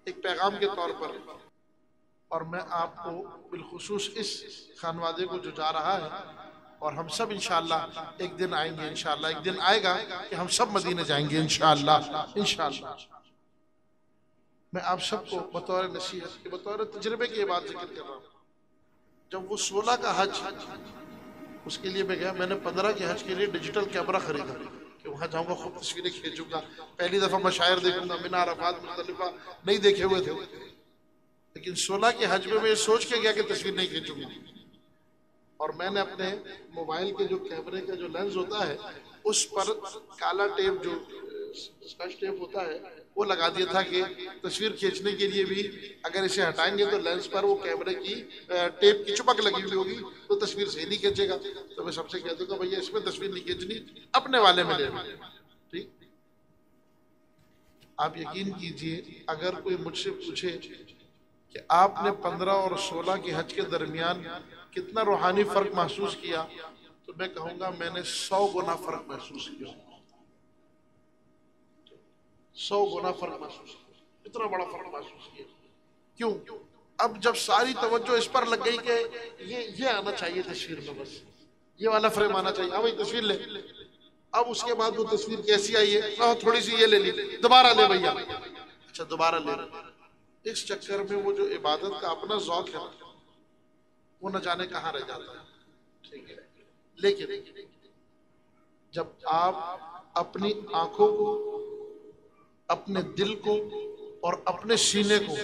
एक पैगाम के तौर पर, और मैं आपको बिलखुसूस इस खानवादे को जो जा रहा है, और हम सब इंशाअल्लाह एक दिन आएंगे, इंशाअल्लाह एक दिन आएगा कि हम सब मदीने जाएंगे इंशाअल्लाह। इंशाअल्लाह मैं आप सबको बतौर नसीहत के, बतौर तजर्बे की बात जिक्र कर रहा हूँ। जब वो 16 का हज, उसके लिए मैं गया, मैंने 15 के हज के लिए डिजिटल कैमरा खरीदा कि वहाँ जाऊँगा, खूब तस्वीरें खींचूंगा, पहली दफ़ा मशायर देखूंगा, मिना अरफात मुज़दलिफा नहीं देखे हुए थे। लेकिन 16 के हज में मैं ये सोच के गया कि तस्वीर नहीं खींचूंगा, और मैंने अपने मोबाइल के जो कैमरे का जो लेंस होता है उस पर काला टेप, जो स्कॉच टेप होता है, वो लगा दिया था कि तस्वीर खींचने के लिए भी अगर इसे हटाएंगे तो लेंस पर वो कैमरे की टेप की चिपक लगी हुई होगी तो तस्वीर सही नहीं खींचेगा। तो मैं सबसे कह दूंगा भैया इसमें तस्वीर नहीं खींचनी, अपने वाले में लेना। ठीक, आप यकीन कीजिए अगर कोई मुझसे पूछे कि आपने 15 और 16 के हज के दरमियान कितना रूहानी फर्क महसूस किया, तो मैं कहूंगा मैंने 100 गुना फर्क महसूस किया, 100 गुना फर्क महसूस किया, इतना बड़ा फर्क महसूस किया। क्यों? अब जब सारी तवज्जो इस पर लग गई कि ये आना चाहिए तस्वीर में, बस ये वाला फ्रेम आना चाहिए, हाँ भाई तस्वीर ले। अब उसके बाद वो तस्वीर कैसी आई है, थोड़ी सी ये ले ली, दोबारा ले भैया, अच्छा दोबारा ले। इस चक्कर में वो जो इबादत का अपना ज़ौक़ है वो न जाने कहाँ रह जाता है। ठीक है, लेकिन जब आप अपनी आंखों को, अपने दिल को और अपने सीने को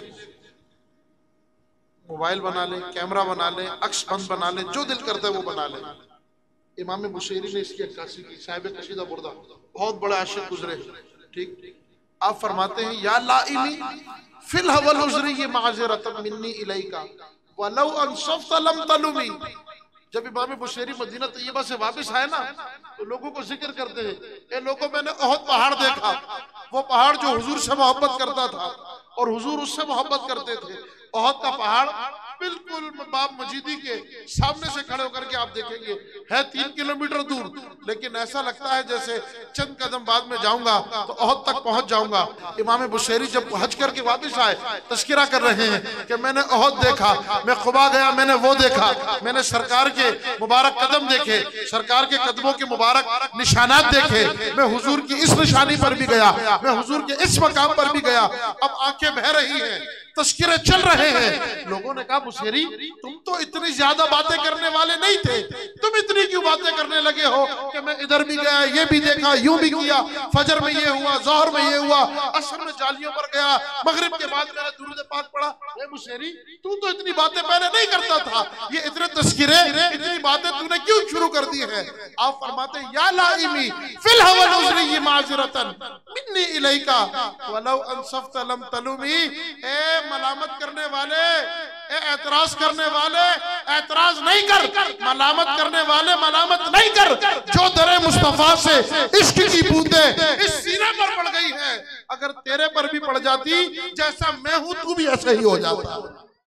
मोबाइल बना लें, कैमरा बना लें, अक्स बंद बना लें, जो दिल करता है वो बना लें। इमाम बुशैरी ने इसकी अक्कासी की, साहिब कशीदा बुर्दा, बहुत बड़े आशिक गुजरे। ठीक, आप फरमाते हैं या लाइमी फिल हवल हुज़री माज़रतन मिन्नी इलैका वलौ अनसफ़्त लम तलुमी। जब इमाम बुशैरी मदीना तैयबा से वापस आए ना तो लोगों को जिक्र करते हैं, ए लोगों मैंने ओहद पहाड़ देखा, वो पहाड़ जो हुजूर से मोहब्बत करता था और हुजूर उससे मोहब्बत करते थे। ओहद का पहाड़ बिल्कुल बाब मजीदी के सामने से खड़े होकर के आप देखेंगे है 3 किलोमीटर दूर, लेकिन ऐसा लगता है जैसे चंद कदम बाद में जाऊंगा तो ओहद तक पहुंच जाऊंगा। इमाम बुशैरी जब हज करके वापस आए तस्किरा कर रहे हैं कि मैंने ओहद देखा, मैं खुबा गया, मैंने वो देखा, मैंने सरकार के मुबारक कदम देखे, सरकार के कदमों के मुबारक निशानात देखे, मैं हुजूर की इस निशानी पर भी गया, मैं हुजूर के इस मकाम पर भी गया। अब आंखें बह रही हैं, तस्किरे चल रहे हैं। लोगों ने कहा बुशैरी तुम तो इतनी ज्यादा बातें करने वाले नहीं थे, तुम इतनी क्यों बातें करने लगे हो कि मैं इधर भी गया, ये भी देखा, यूं भी किया, फजर में ये हुआ, ज़ोहर में ये हुआ, असर में जालियों पर गया, मगरिब के बाद मैंने दुरूद पाक पढ़ा। ए बुशैरी तू तो इतनी बातें पहले नहीं करता था, ये इतने तस्किरे, इतनी बातें तूने क्यों शुरू कर दी है? आप फरमाते या लाइमी फिल हवल हुज़री माज़रतन मिन्नी इलैका वलौ अनसफ़्त लम तलुमी। ए मलामत करने वाले, एतराज करने वाले एतराज नहीं कर, मलामत करने वाले मलामत नहीं कर। जो दरे मुस्तफा से इश्क की बूंदें इस सीने पर पड़ गई है, अगर तेरे पर भी पड़ जाती, जैसा मैं हूं तू भी ऐसा ही हो जाता।